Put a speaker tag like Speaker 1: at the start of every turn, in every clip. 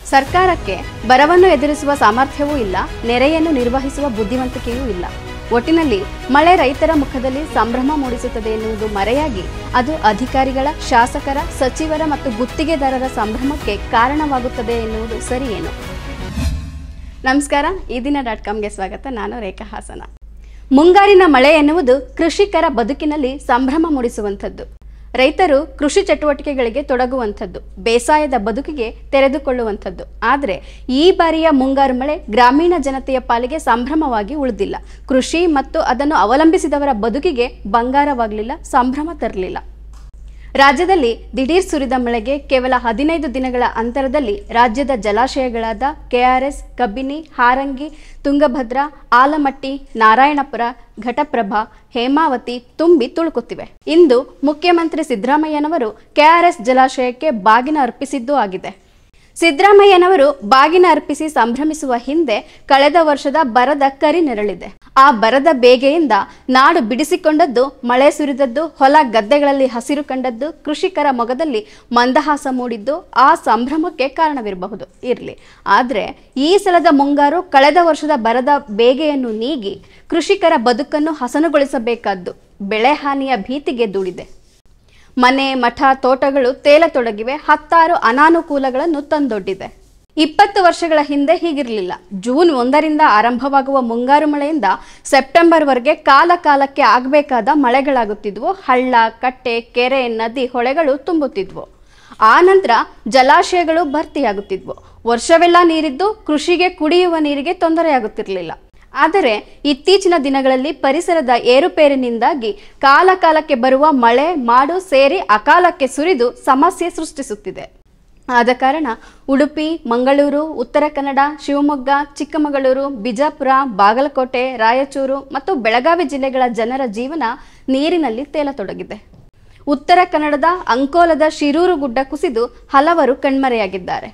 Speaker 1: ಸರ್ಕಾರಕ್ಕೆ ಬರವನ್ನು ಎದುರಿಸುವ ಸಾಮರ್ಥ್ಯವೂ ಇಲ್ಲ, ನೆರೆಯನ್ನು ನಿರ್ವಹಿಸುವ ಬುದ್ಧಿವಂತಿಕೆಯೂ ಇಲ್ಲ. ಒಟ್ಟಿನಲ್ಲಿ ಮಳೆ ರೈತರ ಮುಖದಲ್ಲಿ ಸಂಭ್ರಮ ಮೂಡಿಸುತ್ತದೆ ಎನ್ನುವುದು ಮರೆಯಾಗಿ ಅದು ಅಧಿಕಾರಿಗಳ, ಶಾಸಕರ, ಸಚಿವರ ಮತ್ತು ಗುತ್ತಿಗೆದಾರರ ಸಂಭ್ರಮಕ್ಕೆ ಕಾರಣವಾಗುತ್ತದೆ ಎನ್ನುವುದು ಸರಿಯೇನು? ನಮಸ್ಕಾರ, ಈ ದಿನ.comಗೆ ಸ್ವಾಗತ. ನಾನು ರೇಖಾ ಹಾಸನ. ಮುಂಗಾರಿನ ಮಳೆ ಎನ್ನುವುದು ಕೃಷಿಕರ ಬದುಕಿನಲ್ಲಿ ಸಂಭ್ರಮ ಮೂಡಿಸುವಂಥದ್ದು. ರೈತರು ಕೃಷಿ ಚಟುವಟಿಕೆಗಳಿಗೆ ತೊಡಗುವಂಥದ್ದು, ಬೇಸಾಯದ ಬದುಕಿಗೆ ತೆರೆದುಕೊಳ್ಳುವಂಥದ್ದು. ಆದರೆ ಈ ಬಾರಿಯ ಮುಂಗಾರು ಮಳೆ ಗ್ರಾಮೀಣ ಜನತೆಯ ಪಾಲಿಗೆ ಸಂಭ್ರಮವಾಗಿ ಉಳಿದಿಲ್ಲ. ಕೃಷಿ ಮತ್ತು ಅದನ್ನು ಅವಲಂಬಿಸಿದವರ ಬದುಕಿಗೆ ಬಂಗಾರವಾಗಲಿಲ್ಲ, ಸಂಭ್ರಮ ತರಲಿಲ್ಲ. ರಾಜ್ಯದಲ್ಲಿ ದಿಢೀರ್ ಸುರಿದ ಮಳೆಗೆ ಕೇವಲ 15 ದಿನಗಳ ಅಂತರದಲ್ಲಿ ರಾಜ್ಯದ ಜಲಾಶಯಗಳಾದ ಕೆಆರ್ಎಸ್, ಕಬಿನಿ, ಹಾರಂಗಿ, ತುಂಗಭದ್ರಾ, ಆಲಮಟ್ಟಿ, ನಾರಾಯಣಪುರ, ಘಟಪ್ರಭಾ, ಹೇಮಾವತಿ ತುಂಬಿ ತುಳುಕುತ್ತಿವೆ. ಇಂದು ಮುಖ್ಯಮಂತ್ರಿ ಸಿದ್ದರಾಮಯ್ಯನವರು ಕೆಆರ್ಎಸ್ ಜಲಾಶಯಕ್ಕೆ ಬಾಗಿನ ಅರ್ಪಿಸಿದ್ದೂ ಆಗಿದೆ. ಸಿದ್ದರಾಮಯ್ಯನವರು ಬಾಗಿನ ಅರ್ಪಿಸಿ ಸಂಭ್ರಮಿಸುವ ಹಿಂದೆ ಕಳೆದ ವರ್ಷದ ಬರದ ಕರಿ ನೆರಳಿದೆ. ಆ ಬರದ ಬೇಗೆಯಿಂದ ನಾಡು ಬಿಡಿಸಿಕೊಂಡದ್ದು, ಮಳೆ ಸುರಿದದ್ದು, ಹೊಲ ಗದ್ದೆಗಳಲ್ಲಿ ಹಸಿರು ಕಂಡದ್ದು, ಕೃಷಿಕರ ಮೊಗದಲ್ಲಿ ಮಂದಹಾಸ ಮೂಡಿದ್ದು ಆ ಸಂಭ್ರಮಕ್ಕೆ ಕಾರಣವಿರಬಹುದು. ಇರಲಿ, ಆದರೆ ಈ ಸಲದ ಮುಂಗಾರು ಕಳೆದ ವರ್ಷದ ಬರದ ಬೇಗೆಯನ್ನು ನೀಗಿ ಕೃಷಿಕರ ಬದುಕನ್ನು ಹಸನುಗೊಳಿಸಬೇಕಾದ್ದು ಬೆಳೆ ಹಾನಿಯ ಭೀತಿಗೆ ದೂಡಿದೆ. ಮನೆ, ಮಠ, ತೋಟಗಳು ತೇಲತೊಡಗಿವೆ. 10 ಅನಾನುಕೂಲಗಳನ್ನು ತಂದೊಡ್ಡಿದೆ. 20 ವರ್ಷಗಳ ಹಿಂದೆ ಹೀಗಿರಲಿಲ್ಲ. ಜೂನ್ 1ರಿಂದ ಆರಂಭವಾಗುವ ಮುಂಗಾರು ಮಳೆಯಿಂದ ಸೆಪ್ಟೆಂಬರ್ವರೆಗೆ ಕಾಲಕ್ಕೆ ಆಗಬೇಕಾದ ಮಳೆಗಳಾಗುತ್ತಿದ್ವು. ಹಳ್ಳ, ಕಟ್ಟೆ, ಕೆರೆ, ನದಿ, ಹೊಳೆಗಳು ತುಂಬುತ್ತಿದ್ವು. ಆ ನಂತರ ಜಲಾಶಯಗಳು ಭರ್ತಿಯಾಗುತ್ತಿದ್ವು. ವರ್ಷವೆಲ್ಲ ನೀರಿದ್ದು ಕೃಷಿಗೆ, ಕುಡಿಯುವ ನೀರಿಗೆ ತೊಂದರೆಯಾಗುತ್ತಿರಲಿಲ್ಲ. ಆದರೆ ಇತ್ತೀಚಿನ ದಿನಗಳಲ್ಲಿ ಪರಿಸರದ ಏರುಪೇರಿನಿಂದಾಗಿ ಕಾಲಕ್ಕೆ ಬರುವ ಮಳೆ, ಮಾಡು ಸೇರಿ ಅಕಾಲಕ್ಕೆ ಸುರಿದು ಸಮಸ್ಯೆ ಸೃಷ್ಟಿಸುತ್ತಿದೆ. ಆದ ಕಾರಣ ಉಡುಪಿ, ಮಂಗಳೂರು, ಉತ್ತರ ಕನ್ನಡ, ಶಿವಮೊಗ್ಗ, ಚಿಕ್ಕಮಗಳೂರು, ಬಿಜಾಪುರ, ಬಾಗಲಕೋಟೆ, ರಾಯಚೂರು ಮತ್ತು ಬೆಳಗಾವಿ ಜಿಲ್ಲೆಗಳ ಜನರ ಜೀವನ ನೀರಿನಲ್ಲಿ ತೇಲತೊಡಗಿದೆ. ಉತ್ತರ ಕನ್ನಡದ ಅಂಕೋಲದ ಶಿರೂರು ಗುಡ್ಡ ಕುಸಿದು ಹಲವರು ಕಣ್ಮರೆಯಾಗಿದ್ದಾರೆ.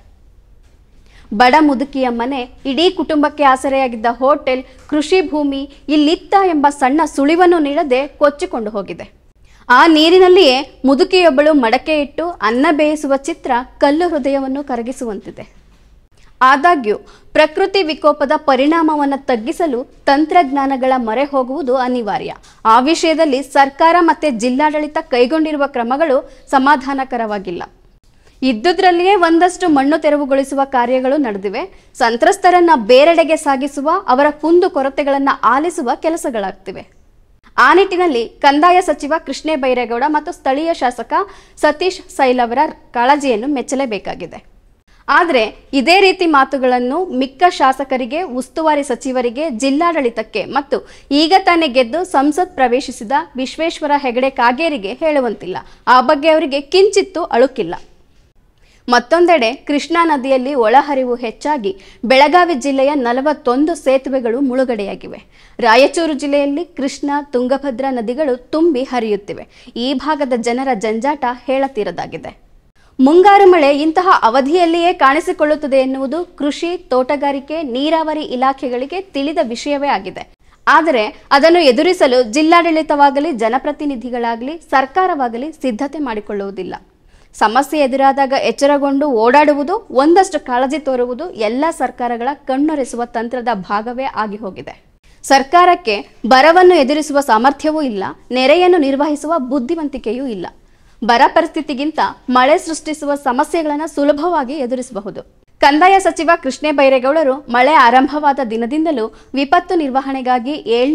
Speaker 1: ಬಡ ಮುದುಕಿಯ ಮನೆ, ಇಡೀ ಕುಟುಂಬಕ್ಕೆ ಆಸರೆಯಾಗಿದ್ದ ಹೋಟೆಲ್, ಕೃಷಿ ಭೂಮಿ ಇಲ್ಲಿತ್ತ ಎಂಬ ಸಣ್ಣ ಸುಳಿವನ್ನು ನೀಡದೆ ಕೊಚ್ಚಿಕೊಂಡು ಹೋಗಿದೆ. ಆ ನೀರಿನಲ್ಲಿಯೇ ಮುದುಕಿಯೊಬ್ಬಳು ಮಡಕೆ ಇಟ್ಟು ಅನ್ನ ಬೇಯಿಸುವ ಚಿತ್ರ ಕಲ್ಲು ಹೃದಯವನ್ನು ಕರಗಿಸುವಂತಿದೆ. ಆದಾಗ್ಯೂ ಪ್ರಕೃತಿ ವಿಕೋಪದ ಪರಿಣಾಮವನ್ನು ತಗ್ಗಿಸಲು ತಂತ್ರಜ್ಞಾನಗಳ ಮೊರೆ ಹೋಗುವುದು ಅನಿವಾರ್ಯ. ಆ ವಿಷಯದಲ್ಲಿ ಸರ್ಕಾರ ಮತ್ತು ಜಿಲ್ಲಾಡಳಿತ ಕೈಗೊಂಡಿರುವ ಕ್ರಮಗಳು ಸಮಾಧಾನಕರವಾಗಿಲ್ಲ. ಇದ್ದುದರಲ್ಲಿಯೇ ಒಂದಷ್ಟು ಮಣ್ಣು ತೆರವುಗೊಳಿಸುವ ಕಾರ್ಯಗಳು ನಡೆದಿವೆ. ಸಂತ್ರಸ್ತರನ್ನ ಬೇರೆಡೆಗೆ ಸಾಗಿಸುವ, ಅವರ ಕುಂದು ಕೊರತೆಗಳನ್ನು ಆಲಿಸುವ ಕೆಲಸಗಳಾಗ್ತಿವೆ. ಆ ನಿಟ್ಟಿನಲ್ಲಿ ಕಂದಾಯ ಸಚಿವ ಕೃಷ್ಣ ಬೈರೇಗೌಡ ಮತ್ತು ಸ್ಥಳೀಯ ಶಾಸಕ ಸತೀಶ್ ಸೈಲ್ ಅವರ ಕಾಳಜಿಯನ್ನು ಮೆಚ್ಚಲೇಬೇಕಾಗಿದೆ. ಆದರೆ ಇದೇ ರೀತಿ ಮಾತುಗಳನ್ನು ಮಿಕ್ಕ ಶಾಸಕರಿಗೆ, ಉಸ್ತುವಾರಿ ಸಚಿವರಿಗೆ, ಜಿಲ್ಲಾಡಳಿತಕ್ಕೆ ಮತ್ತು ಈಗ ತಾನೇ ಗೆದ್ದು ಸಂಸತ್ ಪ್ರವೇಶಿಸಿದ ವಿಶ್ವೇಶ್ವರ ಹೆಗಡೆ ಕಾಗೇರಿಗೆ ಹೇಳುವಂತಿಲ್ಲ. ಆ ಬಗ್ಗೆ ಅವರಿಗೆ ಕಿಂಚಿತ್ತೂ ಅಳುಕಿಲ್ಲ. ಮತ್ತೊಂದೆಡೆ ಕೃಷ್ಣಾ ನದಿಯಲ್ಲಿ ಒಳಹರಿವು ಹೆಚ್ಚಾಗಿ ಬೆಳಗಾವಿ ಜಿಲ್ಲೆಯ 41 ಸೇತುವೆಗಳು ಮುಳುಗಡೆಯಾಗಿವೆ. ರಾಯಚೂರು ಜಿಲ್ಲೆಯಲ್ಲಿ ಕೃಷ್ಣಾ, ತುಂಗಭದ್ರಾ ನದಿಗಳು ತುಂಬಿ ಹರಿಯುತ್ತಿವೆ. ಈ ಭಾಗದ ಜನರ ಜಂಜಾಟ ಹೇಳತೀರದಾಗಿದೆ. ಮುಂಗಾರು ಮಳೆ ಇಂತಹ ಅವಧಿಯಲ್ಲಿಯೇ ಕಾಣಿಸಿಕೊಳ್ಳುತ್ತದೆ ಎನ್ನುವುದು ಕೃಷಿ, ತೋಟಗಾರಿಕೆ, ನೀರಾವರಿ ಇಲಾಖೆಗಳಿಗೆ ತಿಳಿದ ವಿಷಯವೇ ಆಗಿದೆ. ಆದರೆ ಅದನ್ನು ಎದುರಿಸಲು ಜಿಲ್ಲಾಡಳಿತವಾಗಲಿ, ಜನಪ್ರತಿನಿಧಿಗಳಾಗಲಿ, ಸರ್ಕಾರವಾಗಲಿ ಸಿದ್ಧತೆ ಮಾಡಿಕೊಳ್ಳುವುದಿಲ್ಲ. ಸಮಸ್ಯೆ ಎದುರಾದಾಗ ಎಚ್ಚರಗೊಂಡು ಓಡಾಡುವುದು, ಒಂದಷ್ಟು ಕಾಳಜಿ ತೋರುವುದು ಎಲ್ಲ ಸರ್ಕಾರಗಳ ಕಣ್ಣೊರೆಸುವ ತಂತ್ರದ ಭಾಗವೇ ಆಗಿ ಹೋಗಿದೆ. ಸರ್ಕಾರಕ್ಕೆ ಬರವನ್ನು ಎದುರಿಸುವ ಸಾಮರ್ಥ್ಯವೂ ಇಲ್ಲ, ನೆರೆಯನ್ನು ನಿರ್ವಹಿಸುವ ಬುದ್ಧಿವಂತಿಕೆಯೂ ಇಲ್ಲ. ಬರ ಪರಿಸ್ಥಿತಿಗಿಂತ ಮಳೆ ಸೃಷ್ಟಿಸುವ ಸಮಸ್ಯೆಗಳನ್ನು ಸುಲಭವಾಗಿ ಎದುರಿಸಬಹುದು. ಕಂದಾಯ ಸಚಿವ ಕೃಷ್ಣ ಬೈರೇಗೌಡರು ಮಳೆ ಆರಂಭವಾದ ದಿನದಿಂದಲೂ ವಿಪತ್ತು ನಿರ್ವಹಣೆಗಾಗಿ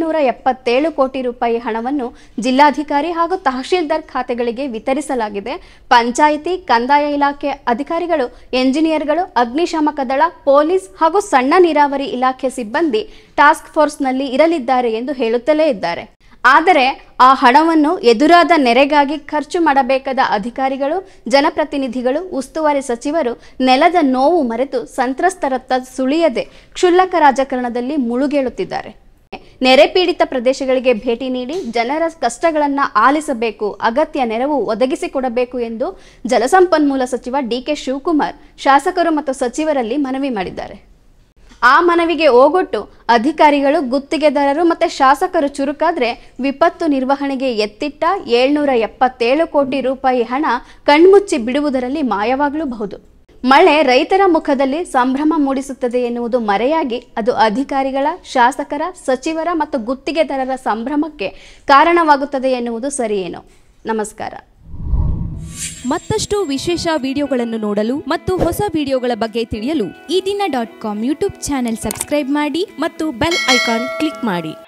Speaker 1: 777 ಕೋಟಿ ರೂಪಾಯಿ ಹಣವನ್ನು ಜಿಲ್ಲಾಧಿಕಾರಿ ಹಾಗೂ ತಹಶೀಲ್ದಾರ್ ಖಾತೆಗಳಿಗೆ ವಿತರಿಸಲಾಗಿದೆ. ಪಂಚಾಯಿತಿ, ಕಂದಾಯ ಇಲಾಖೆ ಅಧಿಕಾರಿಗಳು, ಎಂಜಿನಿಯರ್ಗಳು, ಅಗ್ನಿಶಾಮಕ ದಳ, ಪೊಲೀಸ್ ಹಾಗೂ ಸಣ್ಣ ನೀರಾವರಿ ಇಲಾಖೆ ಸಿಬ್ಬಂದಿ ಟಾಸ್ಕ್ ಫೋರ್ಸ್ನಲ್ಲಿ ಇರಲಿದ್ದಾರೆ ಎಂದು ಹೇಳುತ್ತಲೇ ಇದ್ದಾರೆ. ಆದರೆ ಆ ಹಣವನ್ನು ಎದುರಾದ ನೆರೆಗಾಗಿ ಖರ್ಚು ಮಾಡಬೇಕಾದ ಅಧಿಕಾರಿಗಳು, ಜನಪ್ರತಿನಿಧಿಗಳು, ಉಸ್ತುವಾರಿ ಸಚಿವರು ನೆಲದ ನೋವು ಮರೆತು ಸಂತ್ರಸ್ತರತ್ತ ಸುಳಿಯದೆ ಕ್ಷುಲ್ಲಕ ರಾಜಕಾರಣದಲ್ಲಿ ಮುಳುಗೇಳುತ್ತಿದ್ದಾರೆ. ನೆರೆ ಪೀಡಿತ ಪ್ರದೇಶಗಳಿಗೆ ಭೇಟಿ ನೀಡಿ ಜನರ ಕಷ್ಟಗಳನ್ನು ಆಲಿಸಬೇಕು, ಅಗತ್ಯ ನೆರವು ಒದಗಿಸಿಕೊಡಬೇಕು ಎಂದು ಜಲಸಂಪನ್ಮೂಲ ಸಚಿವ ಡಿಕೆ ಶಿವಕುಮಾರ್ ಶಾಸಕರು ಮತ್ತು ಸಚಿವರಲ್ಲಿ ಮನವಿ ಮಾಡಿದ್ದಾರೆ. ಆ ಮನವಿಗೆ ಓಗೊಟ್ಟು ಅಧಿಕಾರಿಗಳು, ಗುತ್ತಿಗೆದಾರರು ಮತ್ತು ಶಾಸಕರು ಚುರುಕಾದ್ರೆ ವಿಪತ್ತು ನಿರ್ವಹಣೆಗೆ ಎತ್ತಿಟ್ಟ 777 ಕೋಟಿ ರೂಪಾಯಿ ಹಣ ಕಣ್ಮುಚ್ಚಿ ಬಿಡುವುದರಲ್ಲಿ ಮಾಯವಾಗಲೂಬಹುದು. ಮಳೆ ರೈತರ ಮುಖದಲ್ಲಿ ಸಂಭ್ರಮ ಮೂಡಿಸುತ್ತದೆ ಎನ್ನುವುದು ಮರೆಯಾಗಿ ಅದು ಅಧಿಕಾರಿಗಳ, ಶಾಸಕರ, ಸಚಿವರ ಮತ್ತು ಗುತ್ತಿಗೆದಾರರ ಸಂಭ್ರಮಕ್ಕೆ ಕಾರಣವಾಗುತ್ತದೆ ಎನ್ನುವುದು ಸರಿಯೇನೋ? ನಮಸ್ಕಾರ.
Speaker 2: ಮತ್ತಷ್ಟು ವಿಶೇಷ ವಿಡಿಯೋಗಳನ್ನು ನೋಡಲು ಮತ್ತು ಹೊಸ ವಿಡಿಯೋಗಳ ಬಗ್ಗೆ ತಿಳಿಯಲು
Speaker 3: ಈ ದಿನ.com ಯೂಟ್ಯೂಬ್ ಚಾನೆಲ್ ಸಬ್ಸ್ಕ್ರೈಬ್ ಮಾಡಿ ಮತ್ತು ಬೆಲ್ ಐಕಾನ್ ಕ್ಲಿಕ್ ಮಾಡಿ.